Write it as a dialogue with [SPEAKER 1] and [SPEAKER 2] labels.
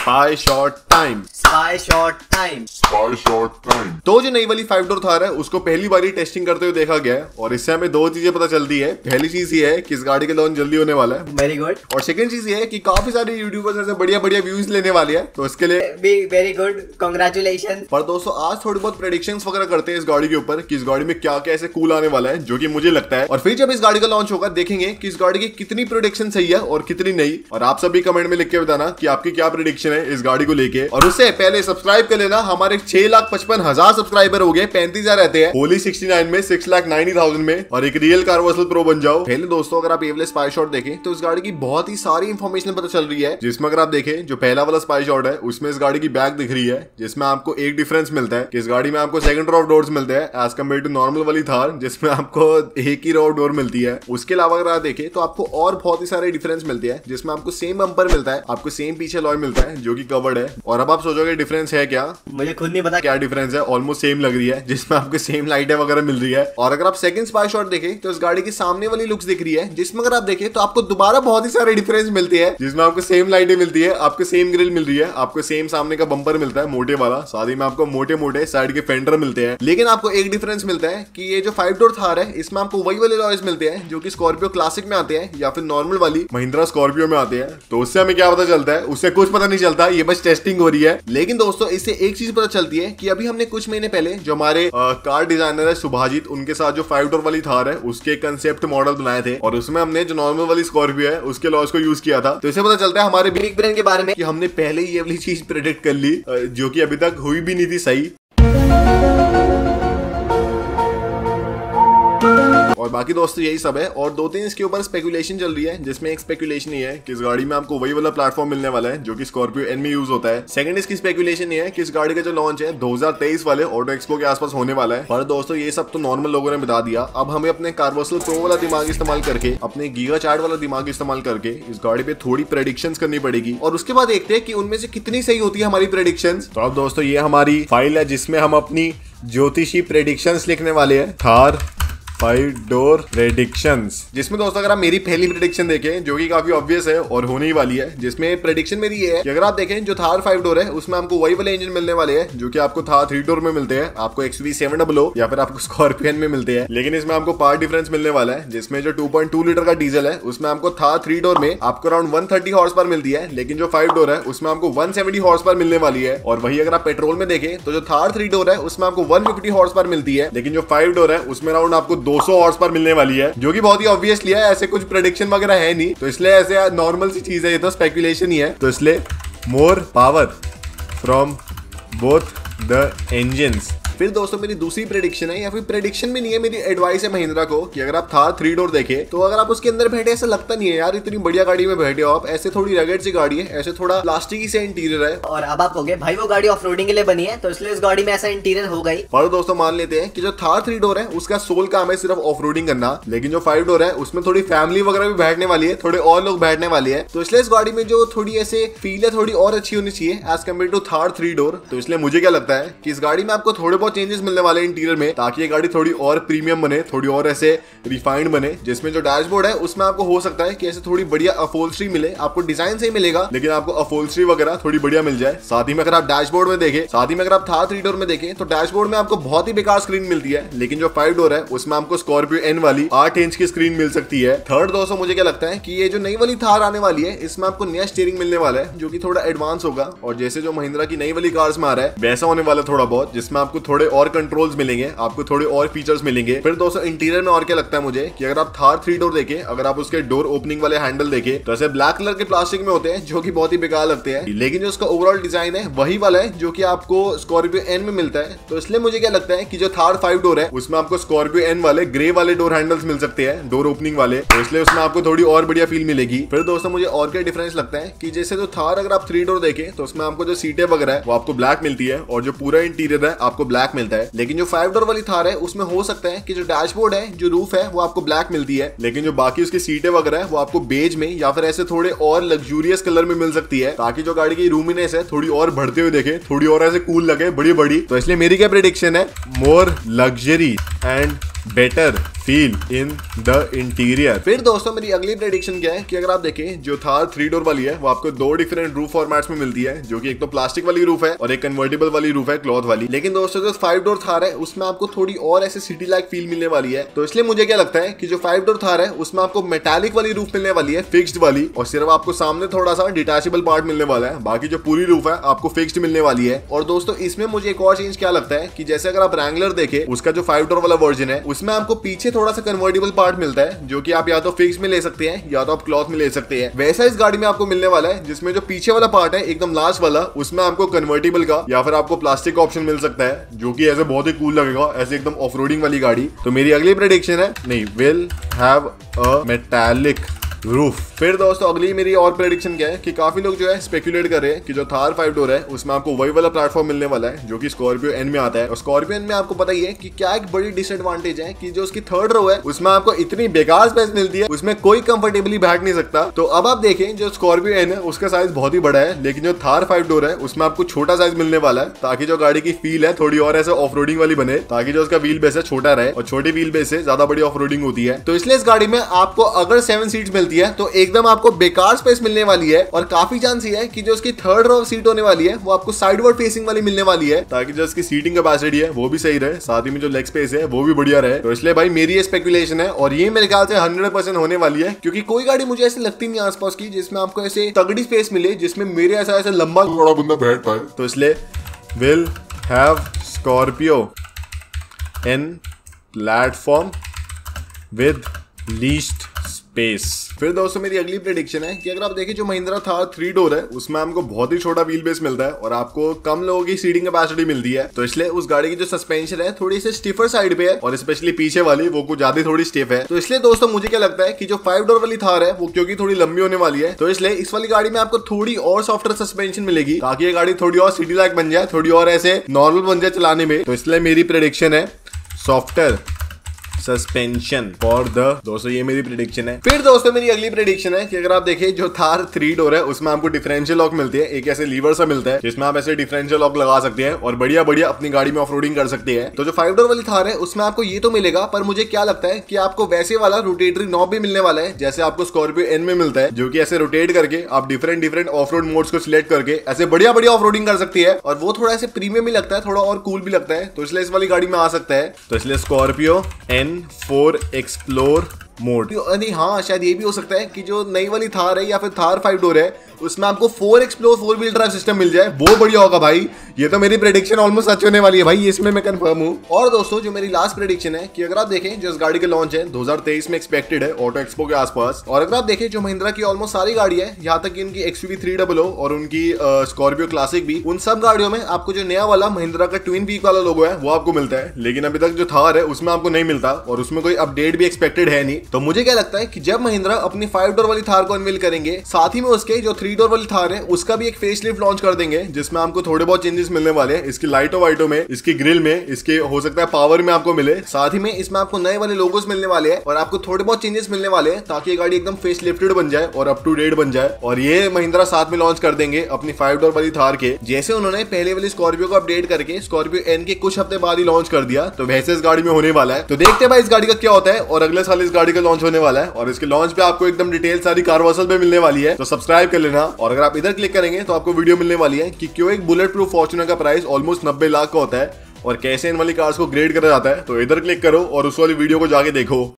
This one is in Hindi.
[SPEAKER 1] Spy shot time. तो जो नई वाली 5 डोर थार है उसको पहली बारी टेस्टिंग करते हुए देखा गया है और इससे हमें दो चीजें पता चलती है। पहली चीज ये है कि इस गाड़ी का लॉन्च जल्दी होने वाला है, वेरी गुड। और सेकंड चीज ये है कि काफी सारे यूट्यूबर्स ऐसे बढ़िया बढ़िया व्यूज लेने वाले हैं, तो इसके लिए
[SPEAKER 2] भी वेरी गुड, कांग्रेचुलेशन।
[SPEAKER 1] पर दोस्तों आज थोड़ी बहुत प्रेडिक्शंस वगैरह करते हैं इस गाड़ी के ऊपर कि इस गाड़ी में क्या क्या ऐसे कूल आने वाला है जो कि मुझे लगता है। और फिर जब इस गाड़ी का लॉन्च होगा देखेंगे कि इस गाड़ी की कितनी प्रेडिक्शन सही है और कितनी नहीं। और आप सभी कमेंट में लिख के बताना कि आपकी क्या प्रेडिक्शन है इस गाड़ी को लेके। और उससे पहले सब्सक्राइब कर लेना, हमारे 6,55,000 सब्सक्राइबर हो गए, 35,000 रहते हैं होली 69 में, 6,90,000 में, और एक रियल कार्वर्सल प्रो बन जाओ। पहले दोस्तों अगर आप ये वाले स्पाई शॉट देखें तो इस गाड़ी की बहुत ही सारी इंफॉर्मेशन पता चल रही है, जिसमें अगर आप देखें जो पहला वाला स्पाई शॉट है उसमें इस गाड़ी की बैक दिख रही है, जिसमें आपको एक डिफरेंस मिलता है कि इस गाड़ी में आपको सेकंड रो ऑफ डोर्स मिलते हैं एज कम्पेयर टू नॉर्मल वाली थार जिसमें आपको एक ही रो ऑफ डोर मिलती है। उसके अलावा अगर आप देखें तो आपको और बहुत ही सारे डिफरेंस मिलते हैं, जिसमें आपको सेम बम्पर मिलता है, आपको सेम पीछे लॉय मिलता है जो कि कवर्ड है। और अब आप सोचोगे डिफरेंस है क्या,
[SPEAKER 2] मुझे खुद नहीं पता
[SPEAKER 1] क्या डिफरेंस है, ऑलमोस्ट सेम लग रही है, जिसमें आपको सेम लाइटें वगैरह मिल रही है। और अगर आप सेकंड स्पाई शॉट देखें तो इस गाड़ी की सामने वाली लुक्स दिख रही है, जिसमें अगर आप देखें तो आपको दोबारा बहुत ही सारे डिफरेंस मिलते हैं, जिसमें आपको सेम लाइटें मिलती है, आपको सेम ग्रिल मिल रही है, आपको सेम सामने का बम्पर मिलता है मोटे वाला, साथ ही में आपको मोटे मोटे साइड के फेंडर मिलते हैं। लेकिन आपको एक डिफरेंस मिलता है कि ये जो 5 डोर थार है इसमें आपको वही वाले लॉयस मिलते हैं जो कि स्कॉर्पियो क्लासिक में आते हैं या फिर नॉर्मल वाली महिंद्रा स्कॉर्पियो में आते हैं। तो उससे हमें क्या पता चलता है, उससे कुछ पता नहीं चलता, ये बस टेस्टिंग हो रही है। लेकिन दोस्तों इससे एक चीज पता चलती है कि अभी हमने कुछ महीने पहले जो हमारे कार डिजाइनर है सुभाजित, उनके साथ जो 5 डोर वाली थार है उसके कंसेप्ट मॉडल बनाए थे और उसमें हमने जो नॉर्मल वाली स्कॉर्पियो है उसके लॉस को यूज किया था। तो इससे पता चलता है हमारे बिग ब्रेन के बारे में कि हमने पहले ही ये वाली चीज प्रेडिक्ट कर ली जो कि अभी तक हुई भी नहीं थी सही। और बाकी दोस्तों यही सब है। और 2-3 इसके ऊपर स्पेकुलेशन चल रही है, जिसमें एक स्पेकुलेशन ये है कि इस गाड़ी में आपको वही वाला प्लेटफॉर्म मिलने वाला है जो कि स्कॉर्पियो एन में यूज होता है। सेकंड इसकी स्पेकुलेशन ये है कि इस गाड़ी का जो लॉन्च है 2023 वाले ऑटो एक्सपो के आसपास होने वाला है। पर दोस्तों ये सब तो नॉर्मल लोगों ने बता दिया, अब हमें अपने कार्वर्सल प्रो वाला दिमाग इस्तेमाल करके, अपने गीगा चार्ट वाला दिमाग इस्तेमाल करके इस गाड़ी पे थोड़ी प्रेडिक्शंस करनी पड़ेगी और उसके बाद देखते हैं कि उनमें से कितनी सही होती है हमारी प्रेडिक्शंस। तो अब दोस्तों ये हमारी फाइल है जिसमें हम अपनी ज्योतिषी प्रेडिक्शंस लिखने वाले हैं, थार 5 डोर प्रेडिक्शंस, जिसमें दोस्तों अगर आप मेरी पहली प्रेडिक्शन देखें जो कि काफी ऑब्वियस है और होने ही वाली है, जिसमें प्रेडिक्शन मेरी ये है कि अगर आप देखें जो थार 5 डोर है उसमें आपको वही वाले इंजन मिलने वाले हैं जो कि आपको थार 3 डोर में मिलते हैं, आपको XV700 या फिर आपको स्कॉर्पियन में मिलते हैं। लेकिन इसमें आपको पार्ट डिफरेंस मिलने वाला है, जिसमें जो 2.2 लीटर का डीजल है उसमें आपको थार 3 डोर में आपको अराउंड 130 हॉर्स पावर मिलती है, लेकिन जो 5 डोर है उसमें आपको 170 हॉर्स पावर मिलने वाली है। और वही अगर आप पेट्रोल में देखें तो जो थार 3 डोर है उसमें आपको 150 हॉर्स पावर मिलती है, लेकिन जो 5 डोर है उसमें अराउंड आपको 200 हॉर्स पावर मिलने वाली है, जो कि बहुत ही ऑब्वियसली है, ऐसे कुछ प्रेडिक्शन वगैरह है नहीं, तो इसलिए ऐसे नॉर्मल सी चीज है, ये तो स्पेकुलेशन ही है। तो इसलिए more power from both the engines. फिर दोस्तों मेरी दूसरी प्रेडिक्शन है, या फिर प्रेडिक्शन भी नहीं है, मेरी एडवाइस है महिंद्रा को कि अगर आप थार 3 डोर देखें तो अगर आप उसके अंदर बैठे ऐसा लगता नहीं है यार इतनी बढ़िया गाड़ी में बैठे हो आप, ऐसे थोड़ी रगड़ सी गाड़ी है, ऐसे थोड़ा प्लास्टिक से इंटीरियर है।
[SPEAKER 2] और अब आप कहोगे भाई वो गाड़ी ऑफ रोडिंग के लिए बनी है तो इसलिए इस गाड़ी में ऐसा इंटीरियर होगा ही।
[SPEAKER 1] पर दोस्तों मान लेते हैं कि जो थार 3 डोर है उसका सोल काम है सिर्फ ऑफ रोडिंग करना, लेकिन जो 5 डोर है उसमें थोड़ी फैमिली वगैरह भी बैठने वाली है, थोड़े और लोग बैठने वाले हैं, तो इसलिए इस गाड़ी में जो थोड़ी ऐसे फील है थोड़ी और अच्छी होनी चाहिए as compared to Thar 3 door. तो इसलिए मुझे क्या लगता है कि इस गाड़ी में आपको थोड़े बहुत चेंजेस मिलने वाले इंटीरियर में, ताकि ये गाड़ी थोड़ी और प्रीमियम बने, थोड़ी और ऐसे रिफाइंड बने। जिसमें जो डैशबोर्ड है उसमें आपको हो सकता है कि ऐसे थोड़ी बढ़िया अपहोल्स्ट्री मिले, आपको डिजाइन से ही मिलेगा लेकिन आपको अपहोल्स्ट्री वगैरह थोड़ी बढ़िया मिल जाए। साथ ही में अगर आप डैशबोर्ड में देखें, साथ ही में अगर आप थार 3 डोर में देखें तो डैशबोर्ड में आपको बहुत ही बेकार स्क्रीन मिलती है, लेकिन जो 5 डोर है उसमें आपको स्कॉर्पियो एन वाली 8 इंच की स्क्रीन मिल सकती है। थर्ड दोस्तों मुझे क्या लगता है कि ये जो नई वाली थार आने वाली है इसमें आपको नया स्टीयरिंग मिलने वाला है जो कि थोड़ा एडवांस होगा, और जैसे जो महिंद्रा की नई वाली कार्स में आ रहा है वैसा होने वाला थोड़ा बहुत, जिसमें आपको थोड़े और कंट्रोल्स मिलेंगे, आपको थोड़े और फीचर्स मिलेंगे। फिर दोस्तों इंटीरियर में और क्या लगता है मुझे कि अगर आप थार 3 डोर देखें, अगर आप उसके डोर ओपनिंग वाले हैंडल देखें तो ऐसे ब्लैक कलर के प्लास्टिक में होते हैं जो कि बहुत ही बेकार लगते हैं, लेकिन जो उसका ओवरऑल डिजाइन है वही वाला है जो कि आपको स्कॉर्पियो एन में मिलता है। तो इसलिए मुझे क्या लगता है कि जो थार 5 डोर है उसमें आपको स्कॉर्पियो एन वाले ग्रे वाले डोर हैंडल्स मिल सकते हैं, डोर ओपनिंग वाले, तो इसलिए उसमें आपको थोड़ी और बढ़िया फील मिलेगी। फिर दोस्तों मुझे और क्या डिफरेंस लगता है कि जैसे जो थार अगर आप 3 डोर देखें तो उसमें आपको जो सीटें वगैरह है वो आपको ब्लैक मिलती है और जो पूरा इंटीरियर है आपको ब्लैक मिलता है, लेकिन जो 5 डोर वाली थार है उसमें हो सकता है कि जो डैशबोर्ड है, जो रूफ है वो आपको ब्लैक मिलती है, लेकिन जो बाकी उसकी सीटें वगैरह है वो आपको बेज में या फिर ऐसे थोड़े और लग्जूरियस कलर में मिल सकती है, ताकि जो गाड़ी की रूमिनेस है थोड़ी और बढ़ते हुए देखे, थोड़ी और ऐसे कूल लगे, बड़ी बड़ी। तो इसलिए मेरी क्या प्रेडिक्शन है, more luxury and better feel in the interior. फिर दोस्तों मेरी अगली प्रेडिक्शन क्या है कि अगर आप देखें जो थार 3 डोर वाली है वो आपको 2 डिफरेंट रूफ फॉर्मेट्स में मिलती है, जो कि एक तो प्लास्टिक वाली रूफ है और एक कन्वर्टेबल वाली रूफ है क्लॉथ वाली। लेकिन दोस्तों जो 5 डोर थार है उसमें आपको थोड़ी और ऐसे सिटी लाइक फील मिलने वाली है। तो इसलिए मुझे क्या लगता है कि जो 5 डोर थार है उसमें आपको मेटालिक वाली रूफ मिलने वाली है, फिक्स्ड वाली, और सिर्फ आपको सामने थोड़ा सा डिटैचेबल पार्ट मिलने वाला है, बाकी जो पूरी रूफ है आपको फिक्स्ड मिलने वाली है। और दोस्तों इसमें मुझे एक और चेंज क्या लगता है कि जैसे अगर आप रैंगलर देखें उसका जो 5 डोर वाला वर्जन है उसमें आपको पीछे थोड़ा सा कन्वर्टेबल पार्ट मिलता है, जो कि आप या तो फिक्स में ले सकते हैं या तो आप क्लॉथ में ले सकते हैं। वैसा इस गाड़ी में आपको मिलने वाला है, जिसमें जो पीछे वाला पार्ट है एकदम लास्ट वाला उसमें आपको कन्वर्टेबल का या फिर आपको प्लास्टिक का ऑप्शन मिल सकता है, जो कि ऐसे बहुत ही कूल लगेगा, ऐसे एकदम ऑफ रोडिंग वाली गाड़ी। तो मेरी अगली प्रेडिक्शन है नहीं will have a metallic roof. फिर दोस्तों अगली मेरी और प्रेडिक्शन क्या है कि काफी लोग जो है स्पेकुलेट कर रहे हैं कि जो थार 5 डोर है उसमें आपको वही वाला प्लेटफॉर्म मिलने वाला है जो कि स्कॉर्पियो एन में आता है। और स्कॉर्पियो एन में आपको पता ही है कि क्या एक बड़ी डिसएडवांटेज है कि जो उसकी 3rd रो है उसमें आपको इतनी बेकार स्पेस मिलती है, उसमें कोई कंफर्टेबली बैठ नहीं सकता। तो अब आप देखें जो स्कॉर्पियो एन है उसका साइज बहुत ही बड़ा है, लेकिन जो थार 5 डोर है उसमें आपको छोटा साइज मिलने वाला है, ताकि जो गाड़ी की फील है थोड़ी और ऐसे ऑफ रोडिंग वाली बने, ताकि जो उसका व्हील बेस है छोटा रहे, और छोटी व्हील बेस से ज्यादा बड़ी ऑफ रोडिंग होती है। तो इसलिए इस गाड़ी में आपको अगर 7 सीट्स मिलती है तो एकदम आपको बेकार स्पेस मिलने वाली है, और काफी चांस ये है कि जो उसकी 3rd रो सीट होने वाली है वो आपको साइडवर्ड फेसिंग वाली मिलने वाली है, ताकि जो उसकी सीटिंग कैपेसिटी है वो भी सही रहे, साथ ही में जो लेग स्पेस है वो भी बढ़िया रहे। तो इसलिए भाई मेरी ये स्पेकुलेशन है और ये मेरे ख्याल से 100% होने वाली है, क्योंकि कोई गाड़ी मुझे ऐसे लगती नहीं आसपास की जिसमें आपको ऐसे तगड़ी स्पेस मिले जिसमें मेरे ऐसा ऐसे लंबा बड़ा बंदा बैठ पाए। तो इसलिए will have Scorpio N platform with least space. फिर दोस्तों मेरी अगली प्रेडिक्शन है कि अगर आप देखें जो महिंद्रा थार 3 डोर है उसमें हमको बहुत ही छोटा व्हील बेस मिलता है और आपको कम लोगों की सीटिंग कैपेसिटी मिलती है। तो इसलिए उस गाड़ी की जो सस्पेंशन है थोड़ी सी स्टिफर साइड पे है, और स्पेशली पीछे वाली वो कुछ ज्यादा थोड़ी स्टिफ है। तो इसलिए दोस्तों मुझे क्या लगता है कि जो 5 डोर वाली थार है वो क्योंकि थोड़ी लंबी होने वाली है, तो इसलिए इस वाली गाड़ी में आपको थोड़ी और सॉफ्टवेयर सस्पेंशन मिलेगी, ताकि ये गाड़ी थोड़ी और सिटी लाइक बन जाए, थोड़ी और ऐसे नॉर्मल बन जाए चलाने में। तो इसलिए मेरी प्रेडिक्शन है सॉफ्टवेयर सस्पेंशन फॉर द। दोस्तों ये मेरी प्रेडिक्शन है। फिर दोस्तों मेरी अगली प्रेडिक्शन है कि अगर आप देखें जो थार 3 डोर है उसमें आपको डिफरेंशियल लॉक मिलती है, एक ऐसे लीवर सा मिलता है जिसमें आप ऐसे डिफरेंशियल लॉक लगा सकते हैं और बढ़िया बढ़िया अपनी गाड़ी में ऑफ रोडिंग कर सकते हैं। तो जो 5 डोर वाली थार है उसमें आपको ये तो मिलेगा, पर मुझे क्या लगता है कि आपको वैसे वाला रोटेटरी नॉब भी मिलने वाला है जैसे आपको स्कॉर्पियो एन में मिलता है, जो कि ऐसे रोटेट करके आप डिफरेंट ऑफ रोड मोड्स को सिलेक्ट करके ऐसे बढ़िया बढ़िया ऑफ रोडिंग कर सकती है, और वो थोड़ा ऐसे प्रीमियम भी लगता है, थोड़ा और कूल भी लगता है। तो इसलिए इस वाली गाड़ी में आ सकता है। तो इसलिए स्कॉर्पियो N4 एक्सप्लोर मोड। नहीं हाँ शायद ये भी हो सकता है कि जो नई वाली थार है या फिर थार 5 डोर है उसमें आपको 4 एक्सप्लोर 4 व्हील ड्राइव सिस्टम मिल जाए, वो बढ़िया होगा भाई। ये तो मेरी प्रेडिक्शन ऑलमोस्ट सच होने वाली है भाई, इसमें मैं कंफर्म हूँ। और दोस्तों जो मेरी लास्ट प्रेडिक्शन है कि अगर आप देखें जो इस गाड़ी का लॉन्च है 2023 में एक्सपेक्टेड है ऑटो एक्सपो के आसपास, और अगर आप देखें जो महिंद्रा की ऑलमोस्ट सारी गाड़ी है, यहाँ तक कि उनकी XUV 300 और उनकी स्कॉर्पियो क्लासिक भी, उन सब गाड़ियों में आपको जो नया वाला महिंद्रा का ट्विन पीक वाला लोगो है वो आपको मिलता है। लेकिन अभी तक जो थार है उसमें आपको नहीं मिलता, और उसमें कोई अपडेट भी एक्सपेक्टेड है नहीं। तो मुझे क्या लगता है कि जब महिंद्रा अपनी 5 डोर वाली थार को अनवील करेंगे, साथ ही में उसके जो 3 डोर वाली थार है उसका भी एक फेसलिफ्ट लॉन्च कर देंगे, जिसमें आपको थोड़े बहुत चेंजेस मिलने वाले हैं। इसकी लाइटों वाइटों में, इसकी ग्रिल में, इसके हो सकता है पावर में आपको मिले, साथ ही में इसमें आपको नए वाले लोगोस मिलने वाले हैं और आपको थोड़े बहुत चेंजेस मिलने वाले हैं, ताकि ये गाड़ी एकदम फेसलिफ्टेड बन जाए और अप टू डेट बन जाए। और ये महिंद्रा साथ में लॉन्च कर देंगे अपनी 5 डोर वाली थार के, जैसे उन्होंने पहले वाली स्कॉर्पियो को अपडेट करके स्कॉर्पियो एन के कुछ हफ्ते बाद ही लॉन्च कर दिया, तो वैसे इस गाड़ी में होने वाला है। तो देखते हैं भाई इस गाड़ी का क्या होता है, और अगले साल इस गाड़ी का लॉन्च होने वाला है, और इसके लॉन्च पे आपको एकदम डिटेल सारी कारवासल पे मिलने वाली है। तो सब्सक्राइब कर लेना, और अगर आप इधर क्लिक करेंगे तो आपको वीडियो मिलने वाली है कि क्यों एक बुलेट प्रूफ फॉर्च्यूनर का प्राइस ऑलमोस्ट 90 लाख का होता है और कैसे इन वाली कार्स को ग्रेड करा जाता है। तो इधर क्लिक करो और उस वाली वीडियो को जाके देखो।